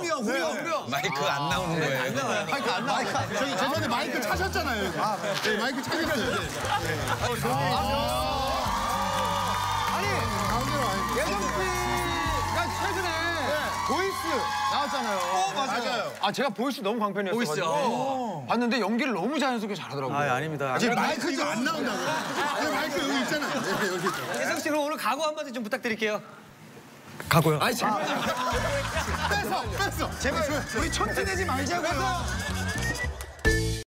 후렴. 마이크 안 나오는 거예요. 마이크 안 나와. 저기 죄송한데 마이크 차셨잖아요. 여기. 네, 마이크 차셨어요. 아니, 예성 씨가 최근에 보이스 나왔잖아요. 맞아요. 아, 제가 보이스 너무 광팬이었어요. 봤는데 연기를 너무 자연스럽게 잘하더라고요. 아닙니다. 지금 마이크 이거 안 나온다고요? 네, 마이크 여기 있잖아요. 네, 여기 있죠. 예성 씨 그럼 오늘 각오 한마디 좀 부탁드릴게요. 가고요. 아니 제발. 뺐어. 제발 우리 촌티 내지 말자고요.